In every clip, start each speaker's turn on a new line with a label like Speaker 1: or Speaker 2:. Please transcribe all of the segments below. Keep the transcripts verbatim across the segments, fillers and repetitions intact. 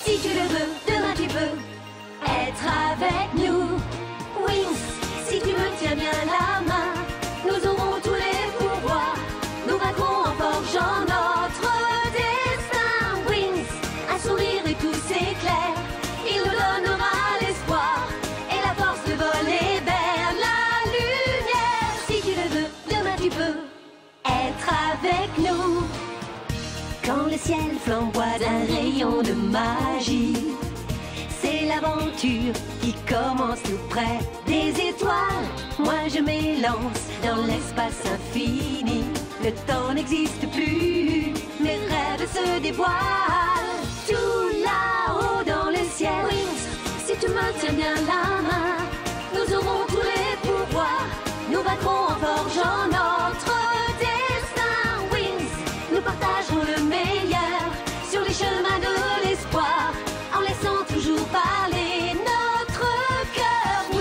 Speaker 1: Si tu le veux, demain tu peux être avec nous. Wings, si tu me tiens bien la main, nous aurons tous les pouvoirs. Nous vaincrons en forgeant notre destin. Wings, un sourire et tout s'éclaire. Il nous donnera l'espoir et la force de voler vers la lumière. Si tu le veux, demain tu peux être avec nous. Quand le ciel flamboie d'un rayon de magie, c'est l'aventure qui commence tout près des étoiles. Moi je m'élance dans l'espace infini. Le temps n'existe plus, mes rêves se dévoilent. Tout là-haut dans le ciel. Wings, si tu me tiens bien la main, nous aurons tous les pouvoirs. Nous vaincrons en forgeant notre destin. Wings, nous partagerons le meilleur sur les chemins de l'espoir, en laissant toujours parler notre cœur.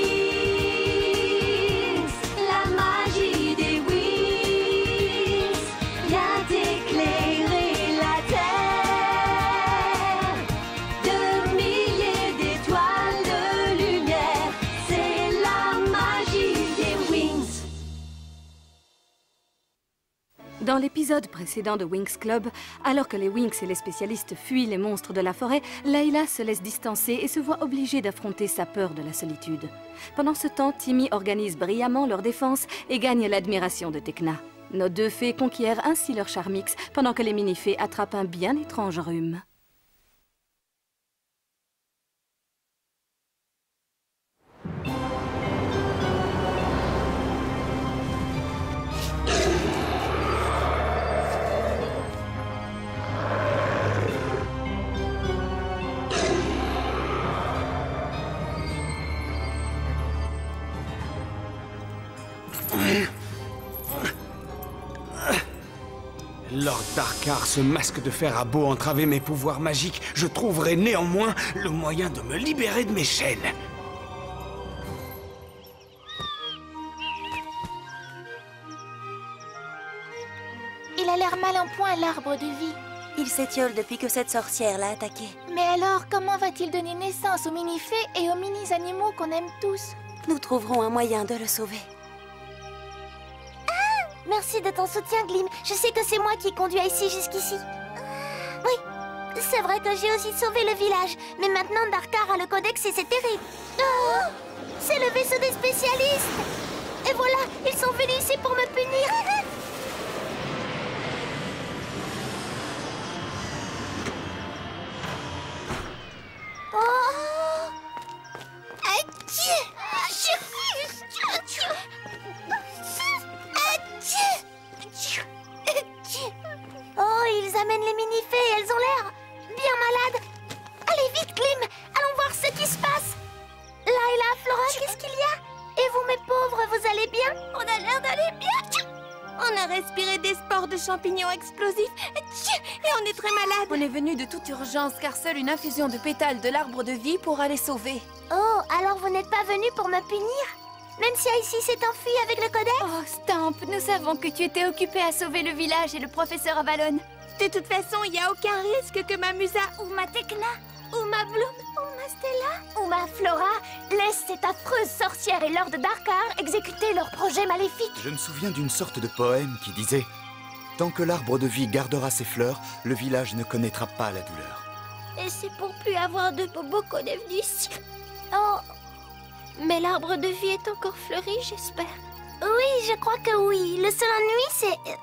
Speaker 1: Wings, la magie des Wings vient éclairer la terre. De milliers d'étoiles de lumière, c'est la magie des Wings.
Speaker 2: Dans l'épisode précédent de Winx Club, alors que les Winx et les spécialistes fuient les monstres de la forêt, Layla se laisse distancer et se voit obligée d'affronter sa peur de la solitude. Pendant ce temps, Timmy organise brillamment leur défense et gagne l'admiration de Tekna. Nos deux fées conquièrent ainsi leur Charmix, pendant que les mini-fées attrapent un bien étrange rhume.
Speaker 3: Lord Darkar, ce masque de fer a beau entraver mes pouvoirs magiques, je trouverai néanmoins le moyen de me libérer de mes chaînes.
Speaker 4: Il a l'air mal en point, l'arbre de vie.
Speaker 5: Il s'étiole depuis que cette sorcière l'a attaqué.
Speaker 4: Mais alors, comment va-t-il donner naissance aux mini-fées et aux mini-animaux qu'on aime tous?
Speaker 5: Nous trouverons un moyen de le sauver.
Speaker 4: Merci de ton soutien, Glim. Je sais que c'est moi qui conduis ici jusqu'ici. Oui, c'est vrai que j'ai aussi sauvé le village. Mais maintenant, Darkar a le codex et c'est terrible. Oh, c'est le vaisseau des spécialistes. Et voilà, ils sont venus ici pour me punir. Oh. Achille. Oh, ils amènent les mini-fées et elles ont l'air bien malades. Allez vite, Glim, allons voir ce qui se passe. Layla, Flora, qu'est-ce qu'il y a? Et vous, mes pauvres, vous allez bien? On a l'air d'aller bien.
Speaker 5: On a respiré des spores de champignons explosifs et on est très malade.
Speaker 6: On est venu de toute urgence car seule une infusion de pétales de l'arbre de vie pourra les sauver.
Speaker 4: Oh, alors vous n'êtes pas venu pour me punir? Même si Icy s'est enfui avec le codex?
Speaker 6: Oh, Stamp, nous savons que tu étais occupé à sauver le village et le professeur Avalon.
Speaker 5: De toute façon, il n'y a aucun risque que ma Musa
Speaker 4: ou ma Tekna, ou ma Bloom, ou ma Stella, ou ma Flora laisse cette affreuse sorcière et Lord Darkar exécuter leur projet maléfique.
Speaker 7: Je me souviens d'une sorte de poème qui disait « Tant que l'arbre de vie gardera ses fleurs, le village ne connaîtra pas la douleur. »
Speaker 4: Et c'est pour plus avoir de bobos qu'on est venu ici. Oh, mais l'arbre de vie est encore fleuri, j'espère. Oui, je crois que oui. Le seul ennui, c'est...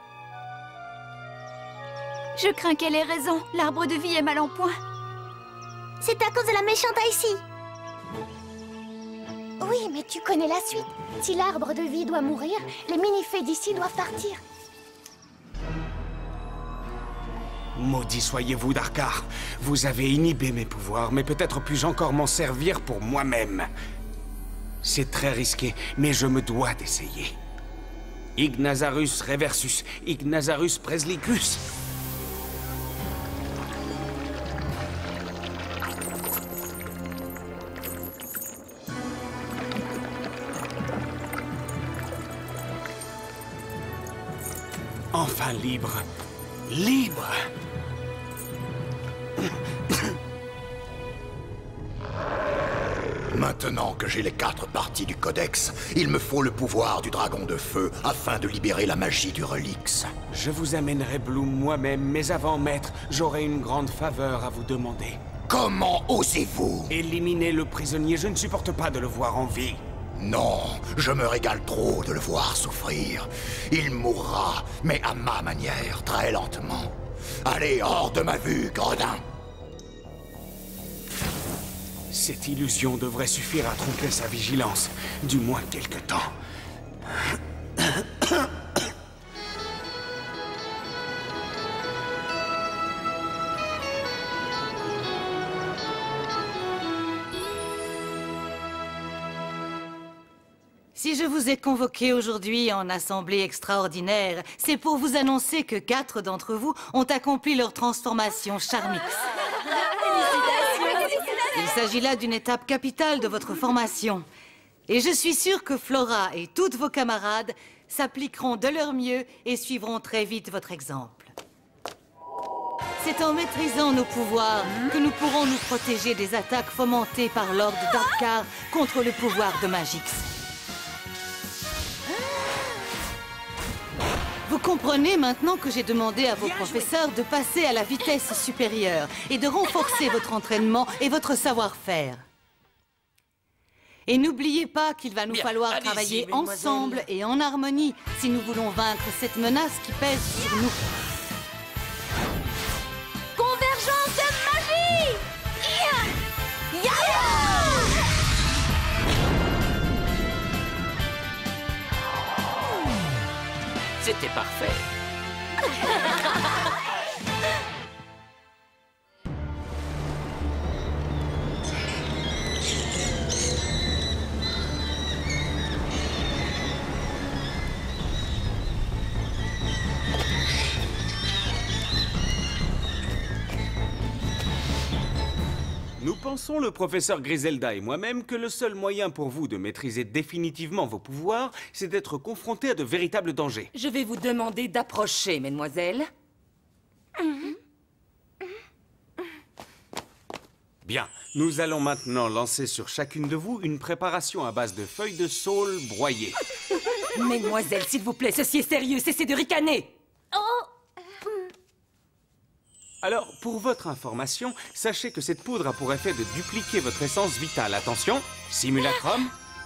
Speaker 6: Je crains qu'elle ait raison. L'arbre de vie est mal en point.
Speaker 4: C'est à cause de la méchante Icy. Oui, mais tu connais la suite. Si l'arbre de vie doit mourir, les mini-fées d'ici doivent partir.
Speaker 3: Maudit soyez-vous, Darkar. Vous avez inhibé mes pouvoirs, mais peut-être puis-je encore m'en servir pour moi-même. C'est très risqué, mais je me dois d'essayer. Ignazarus Reversus, Ignazarus Preslicus. Enfin libre. Libre.
Speaker 8: Maintenant que j'ai les quatre parties du codex, il me faut le pouvoir du dragon de feu afin de libérer la magie du Relix.
Speaker 3: Je vous amènerai Bloom moi-même, mais avant, maître, j'aurai une grande faveur à vous demander.
Speaker 8: Comment osez-vous?
Speaker 3: Éliminer le prisonnier, je ne supporte pas de le voir en vie.
Speaker 8: Non, je me régale trop de le voir souffrir. Il mourra, mais à ma manière, très lentement. Allez, hors de ma vue, gredin!
Speaker 3: Cette illusion devrait suffire à tromper sa vigilance, du moins quelque temps.
Speaker 9: Si je vous ai convoqué aujourd'hui en assemblée extraordinaire, c'est pour vous annoncer que quatre d'entre vous ont accompli leur transformation Charmix. Il s'agit là d'une étape capitale de votre formation. Et je suis sûre que Flora et toutes vos camarades s'appliqueront de leur mieux et suivront très vite votre exemple. C'est en maîtrisant nos pouvoirs que nous pourrons nous protéger des attaques fomentées par l'Ordre Darkar contre le pouvoir de Magix. Vous comprenez maintenant que j'ai demandé à vos professeurs de passer à la vitesse supérieure et de renforcer votre entraînement et votre savoir-faire. Et n'oubliez pas qu'il va nous
Speaker 10: Bien,
Speaker 9: falloir
Speaker 10: allez-y,
Speaker 9: travailler
Speaker 10: mesdemoiselles.
Speaker 9: ensemble et en harmonie si nous voulons vaincre cette menace qui pèse sur nous.
Speaker 1: Convergence de magie! Ya! Ya!
Speaker 10: C'était parfait.
Speaker 3: Nous pensons, le professeur Griselda et moi-même, que le seul moyen pour vous de maîtriser définitivement vos pouvoirs, c'est d'être confronté à de véritables dangers.
Speaker 10: Je vais vous demander d'approcher, mesdemoiselles.
Speaker 3: Bien, nous allons maintenant lancer sur chacune de vous une préparation à base de feuilles de saule broyées.
Speaker 10: Mesdemoiselles, s'il vous plaît, ceci est sérieux, cessez de ricaner.
Speaker 1: Oh!
Speaker 3: Alors, pour votre information, sachez que cette poudre a pour effet de dupliquer votre essence vitale. Attention, simulacrum.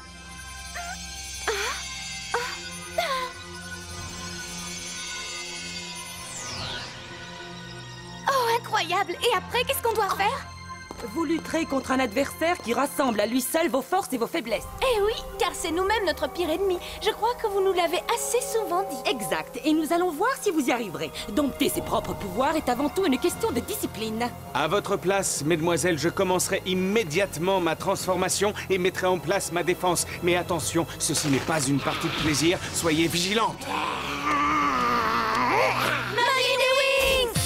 Speaker 1: Oh, incroyable! Et après, qu'est-ce qu'on doit faire?
Speaker 10: Vous lutterez contre un adversaire qui rassemble à lui seul vos forces et vos faiblesses.
Speaker 1: Eh oui, car c'est nous-mêmes notre pire ennemi. Je crois que vous nous l'avez assez souvent dit.
Speaker 10: Exact, et nous allons voir si vous y arriverez. Dompter ses propres pouvoirs est avant tout une question de discipline.
Speaker 3: À votre place, mesdemoiselles, je commencerai immédiatement ma transformation et mettrai en place ma défense. Mais attention, ceci n'est pas une partie de plaisir, soyez vigilantes.
Speaker 1: Magie des Wings!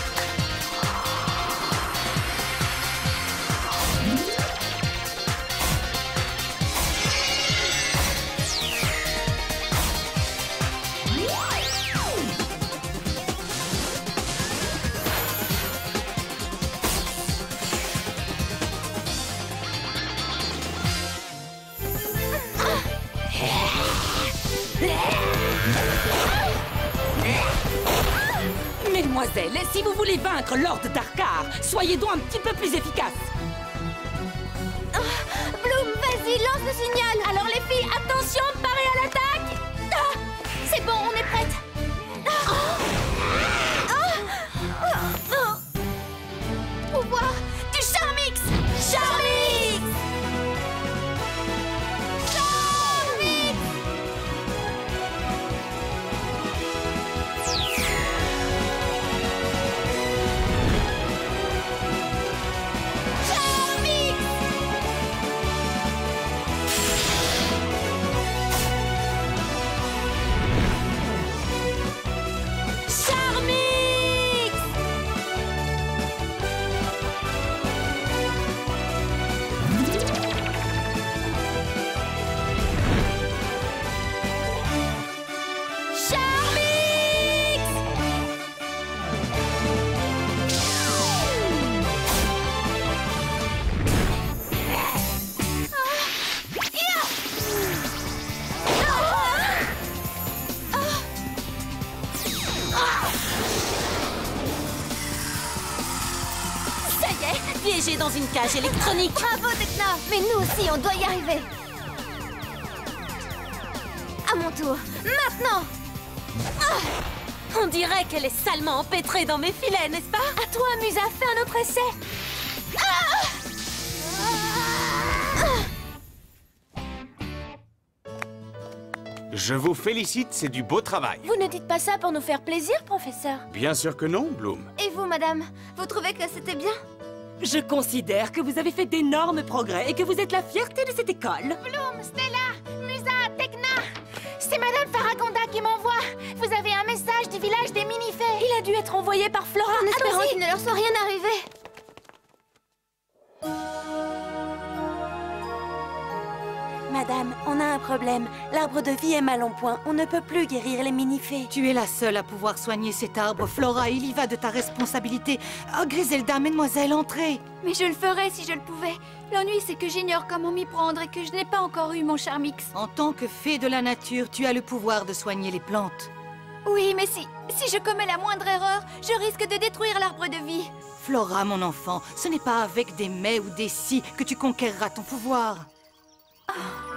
Speaker 10: Mesdemoiselles, si vous voulez vaincre Lord Darkar, soyez donc un petit peu plus efficaces.
Speaker 1: Bloom, vas-y, lance le signal. Alors les filles, attention, parez à l'attaque. Ah, c'est bon, on est prêtes. Ah. Ah. Ah. Ah. Pouvoir du Charmix. Charmix. Charmix. Charmix.
Speaker 10: piégée dans une cage électronique.
Speaker 4: Bravo, Tekna. Mais nous aussi, on doit y arriver. À mon tour. Maintenant.
Speaker 10: Ah, on dirait qu'elle est salement empêtrée dans mes filets, n'est-ce pas?
Speaker 4: À toi, Musa, fais un autre essai. Ah
Speaker 3: Je vous félicite, c'est du beau travail.
Speaker 4: Vous ne dites pas ça pour nous faire plaisir, professeur.
Speaker 3: Bien sûr que non, Bloom.
Speaker 4: Et vous, madame? Vous trouvez que c'était bien?
Speaker 10: Je considère que vous avez fait d'énormes progrès et que vous êtes la fierté de cette école.
Speaker 4: Bloom, Stella, Musa, Tekna. C'est madame Faragonda qui m'envoie. Vous avez un message du village des mini-fées.
Speaker 10: Il a dû être envoyé par Flora en espérant
Speaker 4: qu'il ne leur soit rien arrivé.
Speaker 10: Madame, on a un problème. L'arbre de vie est mal en point. On ne peut plus guérir les mini-fées.
Speaker 9: Tu es la seule à pouvoir soigner cet arbre, Flora. Il y va de ta responsabilité. Oh, Griselda, mesdemoiselles, entrez.
Speaker 11: Mais je le ferais si je le pouvais. L'ennui, c'est que j'ignore comment m'y prendre et que je n'ai pas encore eu mon Charmix.
Speaker 9: En tant que fée de la nature, tu as le pouvoir de soigner les plantes.
Speaker 11: Oui, mais si, si je commets la moindre erreur, je risque de détruire l'arbre de vie.
Speaker 9: Flora, mon enfant, ce n'est pas avec des mais ou des si que tu conquerras ton pouvoir. Oh.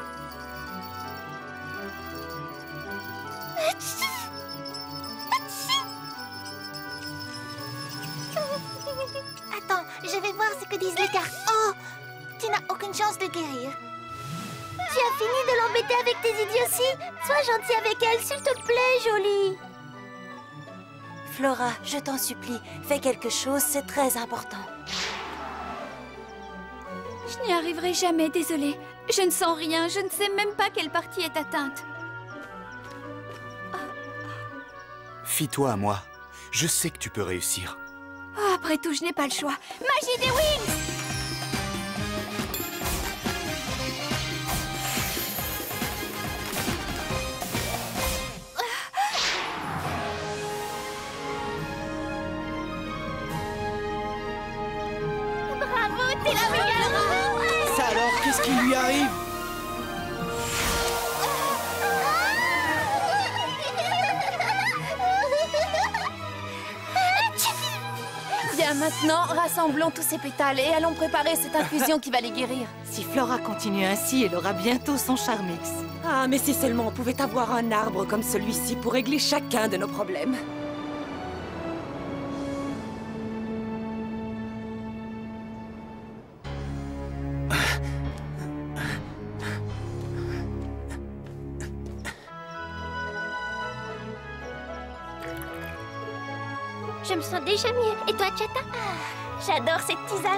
Speaker 4: Attends, je vais voir ce que disent les cartes. Oh, tu n'as aucune chance de guérir. Tu as fini de l'embêter avec tes idioties? Sois gentil avec elle, s'il te plaît, jolie.
Speaker 10: Flora, je t'en supplie, fais quelque chose, c'est très important.
Speaker 11: Je n'y arriverai jamais, désolée. Je ne sens rien, je ne sais même pas quelle partie est atteinte.
Speaker 7: Fie-toi à moi. Je sais que tu peux réussir.
Speaker 11: Oh, après tout, je n'ai pas le choix. Magie des Wings!
Speaker 4: Bravo, t'es la meilleure!
Speaker 12: Ça alors, qu'est-ce qui lui arrive?
Speaker 6: Bien, maintenant, rassemblons tous ces pétales et allons préparer cette infusion qui va les guérir.
Speaker 9: Si Flora continue ainsi, elle aura bientôt son Charmix.
Speaker 10: Ah, mais si seulement on pouvait avoir un arbre comme celui-ci pour régler chacun de nos problèmes.
Speaker 4: Je me sens déjà mieux. Et toi, Chata? J'adore cette tisane.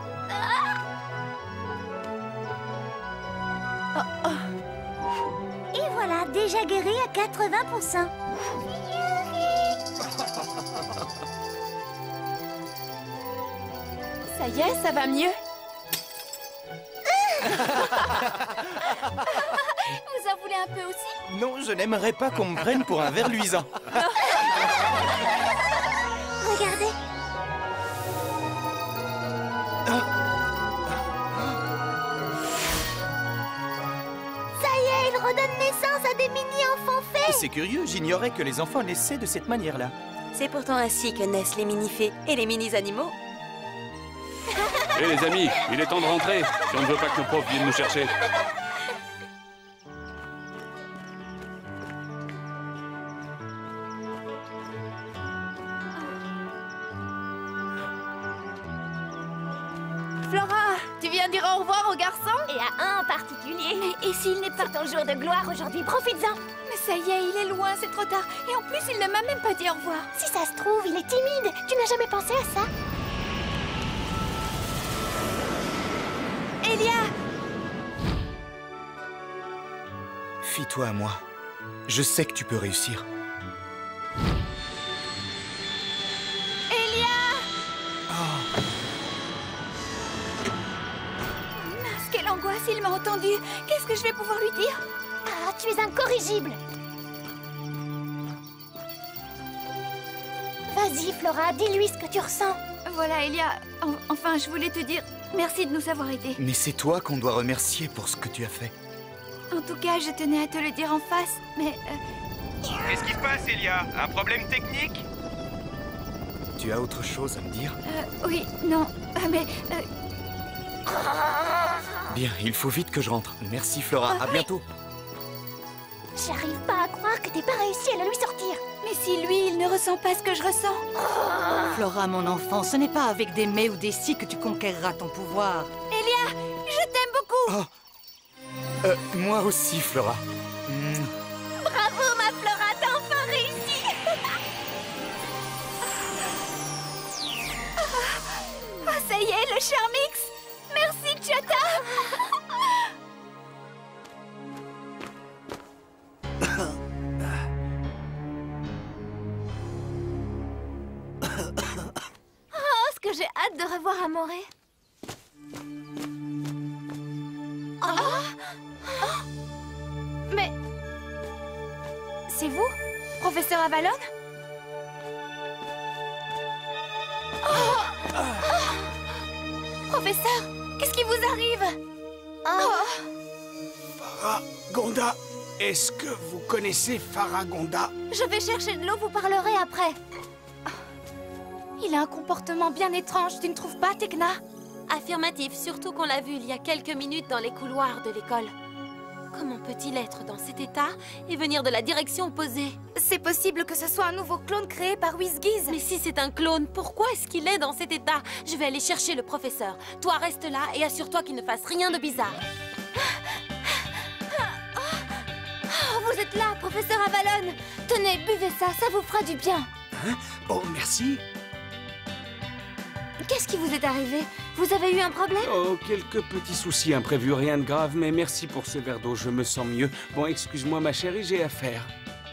Speaker 4: Oh, oh. Et voilà, déjà guéri à quatre-vingts pour cent.
Speaker 6: Ça y est, ça va mieux.
Speaker 11: Vous en voulez un peu aussi?
Speaker 12: Non, je n'aimerais pas qu'on me prenne pour un ver luisant.
Speaker 4: Regardez. Ça y est, il redonne naissance à des mini-enfants fées.
Speaker 12: C'est curieux, j'ignorais que les enfants naissaient de cette manière-là.
Speaker 10: C'est pourtant ainsi que naissent les mini-fées et les mini-animaux.
Speaker 13: Hé les amis, il est temps de rentrer, si on ne veut pas que nos profs viennent nous chercher.
Speaker 6: Flora, tu viens dire au revoir aux garçons?
Speaker 4: Et à un en particulier. Mais et s'il n'est pas ton jour de gloire aujourd'hui, profites-en.
Speaker 11: Mais ça y est, il est loin, c'est trop tard. Et en plus, il ne m'a même pas dit au revoir.
Speaker 4: Si ça se trouve, il est timide. Tu n'as jamais pensé à ça?
Speaker 11: Elia!
Speaker 7: Fie-toi à moi. Je sais que tu peux réussir.
Speaker 11: Elia!
Speaker 7: Oh.
Speaker 11: Mince, quelle angoisse, il m'a entendu. Qu'est-ce que je vais pouvoir lui dire?
Speaker 4: Ah, tu es incorrigible. Vas-y, Flora, dis-lui ce que tu ressens.
Speaker 11: Voilà, Elia. En- enfin, je voulais te dire merci de nous avoir aidés.
Speaker 7: Mais c'est toi qu'on doit remercier pour ce que tu as fait.
Speaker 11: En tout cas, je tenais à te le dire en face, mais... euh,
Speaker 14: Qu'est-ce qui se passe, Elia? Un problème technique?
Speaker 7: Tu as autre chose à me dire?
Speaker 11: Euh, oui, non, ah, mais... Euh...
Speaker 7: Bien, il faut vite que je rentre. Merci Flora,
Speaker 11: Ah,
Speaker 7: à
Speaker 11: oui.
Speaker 7: bientôt.
Speaker 4: J'arrive pas à croire que t'aies pas réussi à le lui sortir.
Speaker 11: Mais si lui, il ne ressent pas ce que je ressens.
Speaker 9: Flora, mon enfant, ce n'est pas avec des mais ou des si que tu conquériras ton pouvoir.
Speaker 11: Elia, je t'aime beaucoup.
Speaker 7: Oh. Euh, moi aussi, Flora. Mm.
Speaker 4: Bravo, ma Flora, t'as enfin réussi.
Speaker 11: Oh, ça y est, le Charmix. Merci, Chata.
Speaker 4: Oh, ce que j'ai hâte de revoir Amoré.
Speaker 11: Oh. Mais... C'est vous, professeur Avalon? Oh. Professeur, qu'est-ce qui vous arrive? Oh.
Speaker 3: Faragonda, est-ce que vous connaissez Faragonda?
Speaker 4: Je vais chercher de l'eau, vous parlerez après.
Speaker 11: Il a un comportement bien étrange, tu ne trouves pas, Tekna?
Speaker 5: Affirmatif, surtout qu'on l'a vu il y a quelques minutes dans les couloirs de l'école. Comment peut-il être dans cet état et venir de la direction opposée?
Speaker 11: C'est possible que ce soit un nouveau clone créé par Whizgiz.
Speaker 5: Mais si c'est un clone, pourquoi est-ce qu'il est dans cet état? Je vais aller chercher le professeur. Toi, reste là et assure-toi qu'il ne fasse rien de bizarre.
Speaker 4: Oh, vous êtes là, professeur Avalon. Tenez, buvez ça, ça vous fera du bien.
Speaker 3: Hein? Oh, merci.
Speaker 4: Qu'est-ce qui vous est arrivé? Vous avez eu un problème?
Speaker 3: Oh, quelques petits soucis imprévus, rien de grave, mais merci pour ce verre d'eau, je me sens mieux. Bon, excuse-moi ma chérie, j'ai affaire.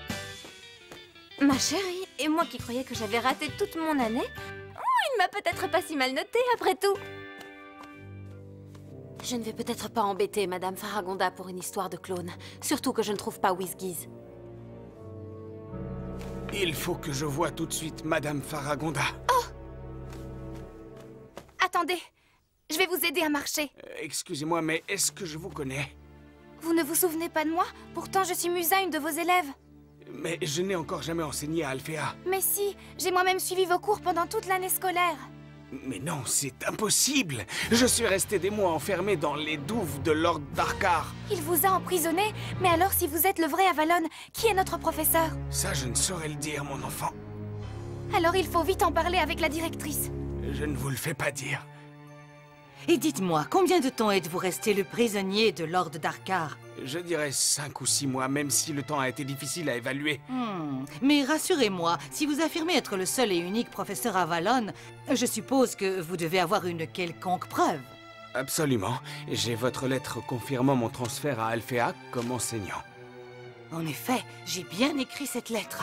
Speaker 11: Ma chérie, et moi qui croyais que j'avais raté toute mon année, oh, il m'a peut-être pas si mal noté après tout.
Speaker 5: Je ne vais peut-être pas embêter Madame Faragonda pour une histoire de clone. Surtout que je ne trouve pas Whizgiz.
Speaker 3: Il faut que je voie tout de suite Madame Faragonda.
Speaker 11: Oh! Attendez, je vais vous aider à marcher.
Speaker 3: Euh, Excusez-moi, mais est-ce que je vous connais?
Speaker 11: Vous ne vous souvenez pas de moi? Pourtant, je suis Musa, une de vos élèves.
Speaker 3: Mais je n'ai encore jamais enseigné à Alphéa.
Speaker 11: Mais si, j'ai moi-même suivi vos cours pendant toute l'année scolaire.
Speaker 3: Mais non, c'est impossible. Je suis resté des mois enfermé dans les douves de Lord Darkar.
Speaker 11: Il vous a emprisonné, mais alors si vous êtes le vrai Avalon, qui est notre professeur?
Speaker 3: Ça, je ne saurais le dire, mon enfant.
Speaker 11: Alors il faut vite en parler avec la directrice.
Speaker 3: Je ne vous le fais pas dire.
Speaker 9: Et dites-moi, combien de temps êtes-vous resté le prisonnier de Lord Darkar?
Speaker 3: Je dirais cinq ou six mois, même si le temps a été difficile à évaluer.
Speaker 9: Hmm. Mais rassurez-moi, si vous affirmez être le seul et unique professeur Avalon, je suppose que vous devez avoir une quelconque preuve.
Speaker 3: Absolument. J'ai votre lettre confirmant mon transfert à Alphéa comme enseignant.
Speaker 9: En effet, j'ai bien écrit cette lettre.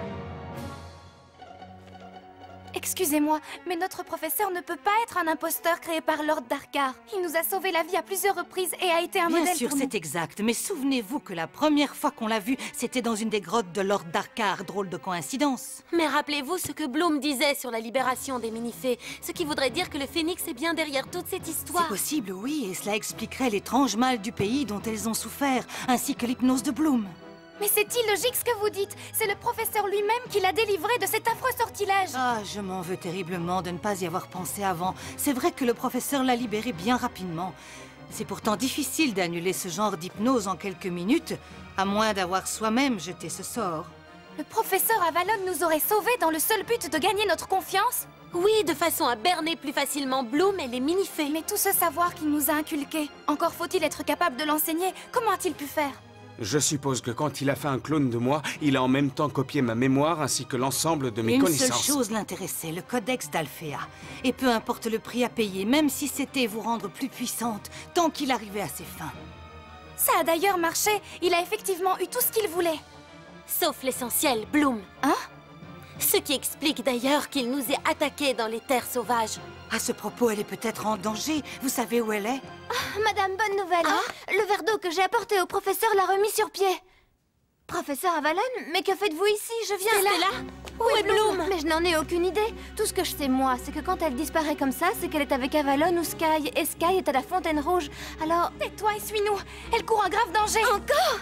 Speaker 11: Excusez-moi, mais notre professeur ne peut pas être un imposteur créé par Lord Darkar. Il nous a sauvé la vie à plusieurs reprises et a été un
Speaker 9: Bien
Speaker 11: modèle
Speaker 9: sûr,
Speaker 11: pour nous.
Speaker 9: c'est exact, mais souvenez-vous que la première fois qu'on l'a vu, c'était dans une des grottes de Lord Darkar. Drôle de coïncidence.
Speaker 5: Mais rappelez-vous ce que Bloom disait sur la libération des mini-fées, ce qui voudrait dire que le phénix est bien derrière toute cette histoire.
Speaker 9: C'est possible, oui, et cela expliquerait l'étrange mal du pays dont elles ont souffert, ainsi que l'hypnose de Bloom.
Speaker 11: Mais c'est illogique ce que vous dites. C'est le professeur lui-même qui l'a délivré de cet affreux sortilège.
Speaker 9: Ah, je m'en veux terriblement de ne pas y avoir pensé avant. C'est vrai que le professeur l'a libéré bien rapidement. C'est pourtant difficile d'annuler ce genre d'hypnose en quelques minutes, à moins d'avoir soi-même jeté ce sort.
Speaker 11: Le professeur Avalon nous aurait sauvés dans le seul but de gagner notre confiance?
Speaker 5: Oui, de façon à berner plus facilement Bloom et les mini-fées.
Speaker 11: Mais tout ce savoir qu'il nous a inculqué, encore faut-il être capable de l'enseigner. Comment a-t-il pu faire?
Speaker 3: Je suppose que quand il a fait un clone de moi, il a en même temps copié ma mémoire ainsi que l'ensemble de mes
Speaker 9: Une
Speaker 3: connaissances.
Speaker 9: seule chose l'intéressait, le codex d'Alphéa. Et peu importe le prix à payer, même si c'était vous rendre plus puissante, tant qu'il arrivait à ses fins.
Speaker 11: Ça a d'ailleurs marché. Il a effectivement eu tout ce qu'il voulait.
Speaker 5: Sauf l'essentiel, Bloom.
Speaker 11: Hein?
Speaker 5: Ce qui explique d'ailleurs qu'il nous ait attaqués dans les terres sauvages.
Speaker 9: À ce propos, elle est peut-être en danger. Vous savez où elle est?
Speaker 4: Ah, madame, bonne nouvelle. Le verre d'eau que j'ai apporté au professeur l'a remis sur pied. Professeur Avalon, mais que faites-vous ici? Je viens
Speaker 5: Stella?
Speaker 4: là.
Speaker 5: Où est Bloom?
Speaker 4: Mais je n'en ai aucune idée. Tout ce que je sais, moi, c'est que quand elle disparaît comme ça, c'est qu'elle est avec Avalon ou Sky. Et Sky est à la Fontaine Rouge. Alors...
Speaker 11: Tais-toi et suis-nous. Elle court un grave danger.
Speaker 4: Encore?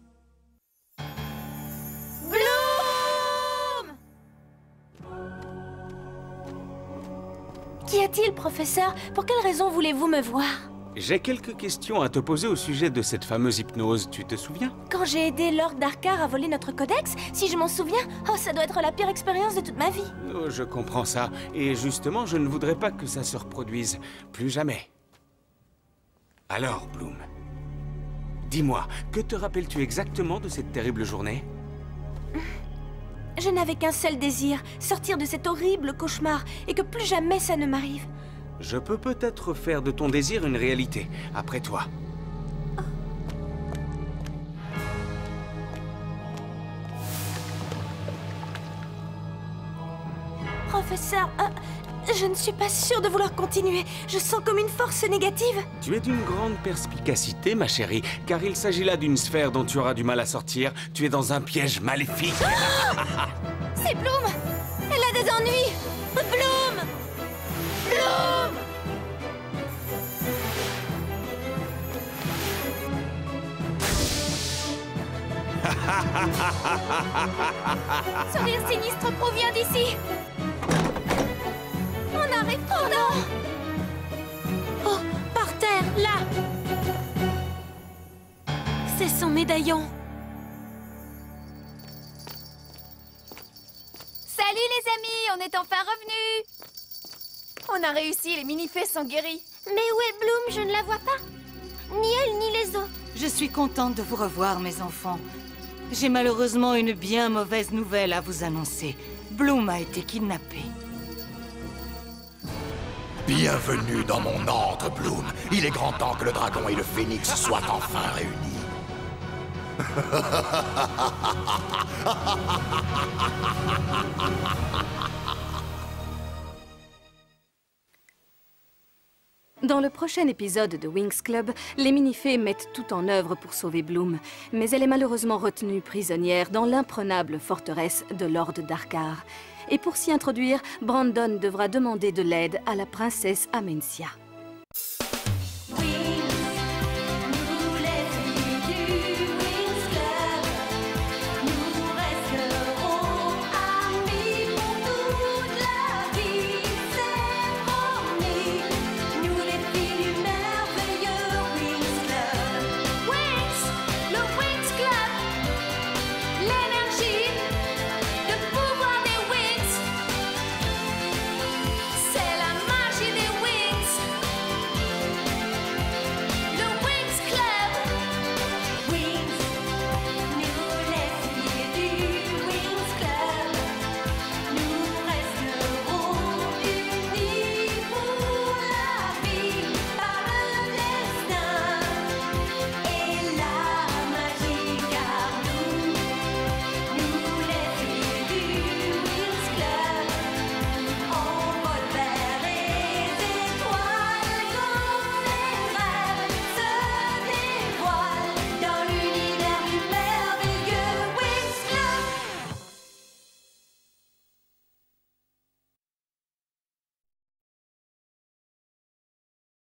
Speaker 4: Bloom!
Speaker 5: Qu'y a-t-il, professeur? Pour quelle raison voulez-vous me voir?
Speaker 3: J'ai quelques questions à te poser au sujet de cette fameuse hypnose, tu te souviens?
Speaker 5: Quand j'ai aidé Lord Darkar à voler notre codex, si je m'en souviens, oh, ça doit être la pire expérience de toute ma vie.
Speaker 3: Oh, je comprends ça, et justement, je ne voudrais pas que ça se reproduise. Plus jamais. Alors, Bloom, dis-moi, que te rappelles-tu exactement de cette terrible journée?
Speaker 5: Je n'avais qu'un seul désir, sortir de cet horrible cauchemar, et que plus jamais ça ne m'arrive.
Speaker 3: Je peux peut-être faire de ton désir une réalité, après toi.
Speaker 5: Oh. Professeur, euh, je ne suis pas sûre de vouloir continuer. Je sens comme une force négative.
Speaker 3: Tu es d'une grande perspicacité, ma chérie, car il s'agit là d'une sphère dont tu auras du mal à sortir. Tu es dans un piège maléfique.
Speaker 5: Ah! C'est Bloom! Elle a des ennuis! Bloom! Bloom!
Speaker 11: Ce rire sinistre provient d'ici. On arrive trop non!
Speaker 5: Oh, par terre, là! C'est son médaillon.
Speaker 11: Salut les amis, on est enfin revenus. On a réussi, les mini-fées sont guéris.
Speaker 4: Mais où est Bloom? Je ne la vois pas. Ni elle, ni les autres.
Speaker 9: Je suis contente de vous revoir, mes enfants. J'ai malheureusement une bien mauvaise nouvelle à vous annoncer. Bloom a été kidnappé.
Speaker 8: Bienvenue dans mon antre, Bloom. Il est grand temps que le dragon et le phénix soient enfin réunis.
Speaker 2: Dans le prochain épisode de Winx Club, les mini-fées mettent tout en œuvre pour sauver Bloom, mais elle est malheureusement retenue prisonnière dans l'imprenable forteresse de Lord Darkar. Et pour s'y introduire, Brandon devra demander de l'aide à la princesse Amencia.